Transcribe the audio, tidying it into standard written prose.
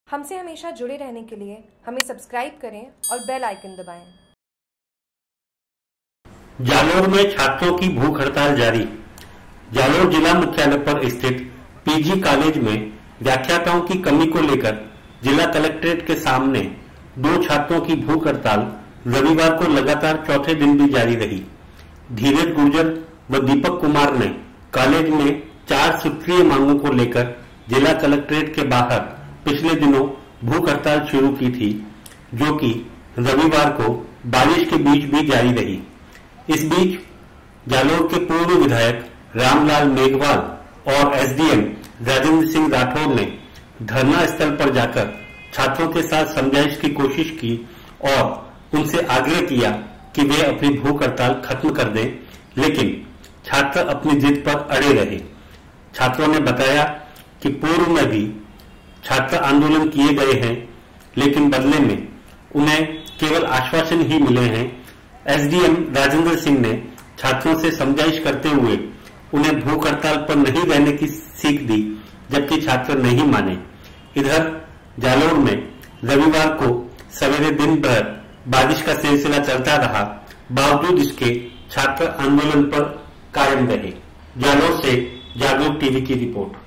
हमसे हमेशा जुड़े रहने के लिए हमें सब्सक्राइब करें और बेल आइकन दबाएं। जालोर में छात्रों की भूख हड़ताल जारी। जालोर जिला मुख्यालय पर स्थित पीजी कॉलेज में व्याख्याताओं की कमी को लेकर जिला कलेक्ट्रेट के सामने 2 छात्रों की भूख हड़ताल रविवार को लगातार चौथे दिन भी जारी रही। धीरज गुर्जर व दीपक कुमार ने कॉलेज में 4 सूत्रीय मांगों को लेकर जिला कलेक्ट्रेट के बाहर पिछले दिनों भूख हड़ताल शुरू की थी, जो कि रविवार को बारिश के बीच भी जारी रही। इस बीच जालोर के पूर्व विधायक रामलाल मेघवाल और एसडीएम राजेंद्र सिंह राठौर ने धरना स्थल पर जाकर छात्रों के साथ समझाइश की कोशिश की और उनसे आग्रह किया कि वे अपनी भूख हड़ताल खत्म कर दें, लेकिन छात्र अपनी जिद पर अड़े रहे। छात्रों ने बताया कि पूर्व में भी छात्र आंदोलन किए गए हैं, लेकिन बदले में उन्हें केवल आश्वासन ही मिले हैं। एसडीएम राजेंद्र सिंह ने छात्रों से समझाइश करते हुए उन्हें भूख हड़ताल पर नहीं रहने की सीख दी, जबकि छात्र नहीं माने। इधर जालोर में रविवार को सवेरे दिन भर बारिश का सिलसिला चलता रहा, बावजूद इसके छात्र आंदोलन पर कायम रहे। जालोर से जागरूक टीवी की रिपोर्ट।